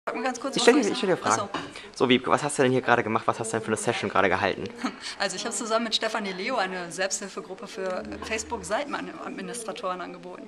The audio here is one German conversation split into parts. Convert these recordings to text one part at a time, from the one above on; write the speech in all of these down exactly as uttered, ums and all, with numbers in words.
Sag mal ganz kurz, Ich was stelle soll dir, ich ich stell dir sagen? Fragen. Achso. So, wie, was hast du denn hier gerade gemacht? Was hast du denn für eine Session gerade gehalten? Also ich habe zusammen mit Stefanie Leo eine Selbsthilfegruppe für Facebook-Seitenadministratoren angeboten.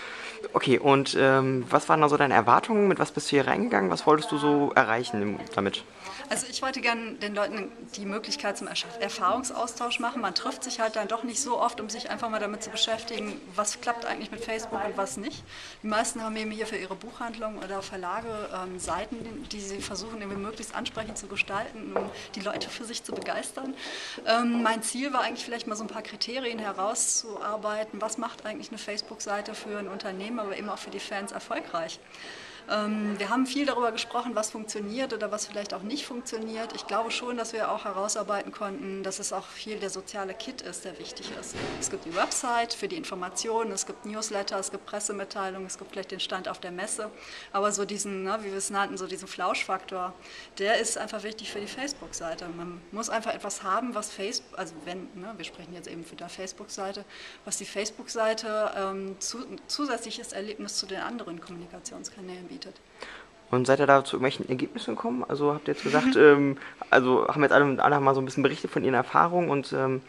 Okay, und ähm, was waren da so deine Erwartungen? Mit was bist du hier reingegangen? Was wolltest du so erreichen im- damit? Also ich wollte gerne den Leuten die Möglichkeit zum Ersch- Erfahrungsaustausch machen. Man trifft sich halt dann doch nicht so oft, um sich einfach mal damit zu beschäftigen, was klappt eigentlich mit Facebook und was nicht. Die meisten haben eben hier für ihre Buchhandlung oder Verlage ähm, Seiten, die sie versuchen, irgendwie möglichst ansprechend zu gestalten, um die Leute für sich zu begeistern. Ähm, mein Ziel war eigentlich vielleicht mal so ein paar Kriterien herauszuarbeiten. Was macht eigentlich eine Facebook-Seite für ein Unternehmen, aber eben auch für die Fans erfolgreich? Ähm, wir haben viel darüber gesprochen, was funktioniert oder was vielleicht auch nicht funktioniert. Ich glaube schon, dass wir auch herausarbeiten konnten, dass es auch viel der soziale Kit ist, der wichtig ist. Es gibt die Website für die Informationen, es gibt Newsletter, es gibt Pressemitteilungen, es gibt vielleicht den Stand auf der Messe. Aber so diesen, ne, wie wir es nannten, so diesen Flauschfaktor, der ist einfach wichtig für die Facebook-Seite. Man muss einfach etwas haben, was Facebook, also wenn, ne, wir sprechen jetzt eben für die Facebook-Seite, was die Facebook-Seite ähm, zu, zusätzliches Erlebnis zu den anderen Kommunikationskanälen bietet. Und seid ihr da zu irgendwelchen Ergebnissen gekommen? Also habt ihr jetzt gesagt, ähm, also haben jetzt alle, alle mal so ein bisschen berichtet von ihren Erfahrungen und ähm,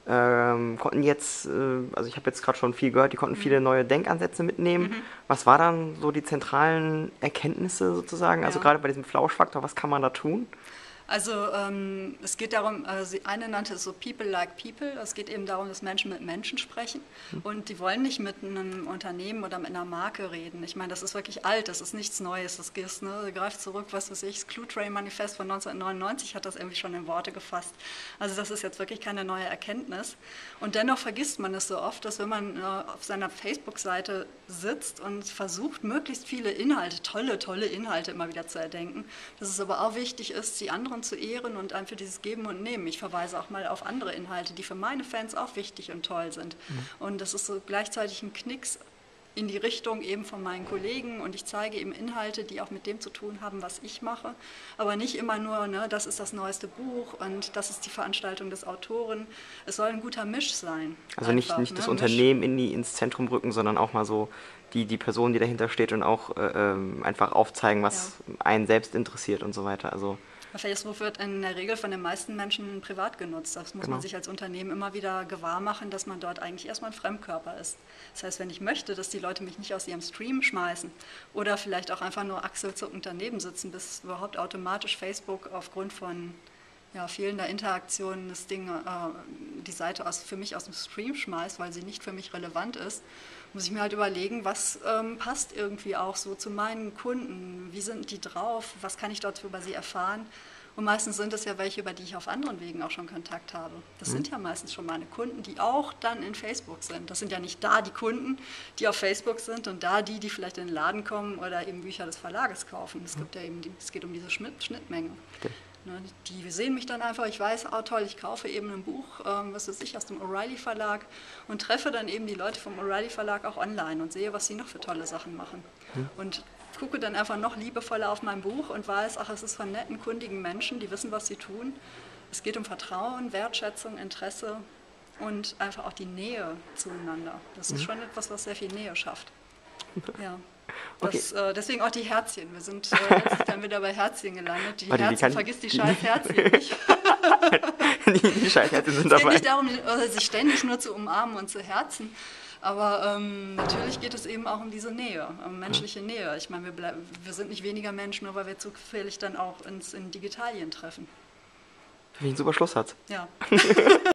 ähm, konnten jetzt, äh, also ich habe jetzt gerade schon viel gehört, die konnten viele neue Denkansätze mitnehmen. Was waren dann so die zentralen Erkenntnisse sozusagen? Also Ja. gerade bei diesem Flauschfaktor, was kann man da tun? Also ähm, es geht darum, also eine nannte es so People like People. Es geht eben darum, dass Menschen mit Menschen sprechen und die wollen nicht mit einem Unternehmen oder mit einer Marke reden. Ich meine, das ist wirklich alt, das ist nichts Neues. Das ist, ne, greift zurück, was weiß ich, das Clue Train Manifest von neunzehnhundertneunundneunzig hat das irgendwie schon in Worte gefasst. Also das ist jetzt wirklich keine neue Erkenntnis. Und dennoch vergisst man es so oft, dass wenn man äh, auf seiner Facebook-Seite sitzt und versucht, möglichst viele Inhalte, tolle, tolle Inhalte immer wieder zu erdenken, dass es aber auch wichtig ist, die anderen zu ehren und einfach dieses Geben und Nehmen. Ich verweise auch mal auf andere Inhalte, die für meine Fans auch wichtig und toll sind. Mhm. Und das ist so gleichzeitig ein Knicks in die Richtung eben von meinen Kollegen und ich zeige eben Inhalte, die auch mit dem zu tun haben, was ich mache, aber nicht immer nur, ne, das ist das neueste Buch und das ist die Veranstaltung des Autoren. Es soll ein guter Misch sein. Also nicht, einfach, nicht ne? das Misch. Unternehmen in die, ins Zentrum rücken, sondern auch mal so die, die Person, die dahinter steht und auch äh, ähm, einfach aufzeigen, was Ja. einen selbst interessiert und so weiter. Also Facebook wird in der Regel von den meisten Menschen privat genutzt. Das muss Genau. man sich als Unternehmen immer wieder gewahr machen, dass man dort eigentlich erstmal ein Fremdkörper ist. Das heißt, wenn ich möchte, dass die Leute mich nicht aus ihrem Stream schmeißen oder vielleicht auch einfach nur achselzuckend daneben sitzen, bis überhaupt automatisch Facebook aufgrund von ja, fehlender Interaktion das Ding, äh, die Seite aus, für mich aus dem Stream schmeißt, weil sie nicht für mich relevant ist, muss ich mir halt überlegen, was ähm, passt irgendwie auch so zu meinen Kunden, wie sind die drauf, was kann ich dort über sie erfahren. Und meistens sind es ja welche, über die ich auf anderen Wegen auch schon Kontakt habe. Das mhm. sind ja meistens schon meine Kunden, die auch dann in Facebook sind. Das sind ja nicht da die Kunden, die auf Facebook sind und da die, die vielleicht in den Laden kommen oder eben Bücher des Verlages kaufen. Es, gibt ja eben die, es geht um diese Schnitt, Schnittmenge. Okay. Die sehen mich dann einfach, ich weiß, oh toll, ich kaufe eben ein Buch, ähm, was weiß ich, aus dem O'Reilly Verlag und treffe dann eben die Leute vom O'Reilly Verlag auch online und sehe, was sie noch für tolle Sachen machen. Hm. Und gucke dann einfach noch liebevoller auf mein Buch und weiß, ach, es ist von netten, kundigen Menschen, die wissen, was sie tun. Es geht um Vertrauen, Wertschätzung, Interesse und einfach auch die Nähe zueinander. Das ist hm. schon etwas, was sehr viel Nähe schafft. Ja. Das, okay. äh, deswegen auch die Herzchen. Wir sind äh, letztlich dann wieder bei Herzchen gelandet. Die Warte, Herzchen, die kann, vergiss die scheiß Herzchen nicht. die, die scheiß Herzchen sind es dabei. Es geht nicht darum, sich ständig nur zu umarmen und zu herzen. Aber ähm, natürlich geht es eben auch um diese Nähe, um menschliche ja. Nähe. Ich meine, wir, bleib, wir sind nicht weniger Menschen, nur weil wir zufällig dann auch uns in Digitalien treffen. Finde ich ein super Schlusssatz. Ja.